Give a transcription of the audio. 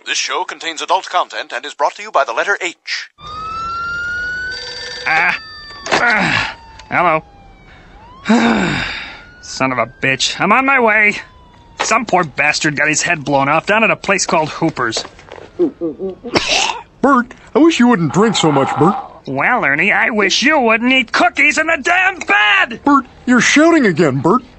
This show contains adult content and is brought to you by the letter H. Hello. Son of a bitch. I'm on my way. Some poor bastard got his head blown off down at a place called Hooper's. Bert, I wish you wouldn't drink so much, Bert. Well, Ernie, I wish you wouldn't eat cookies in the damn bed! Bert, you're shouting again, Bert.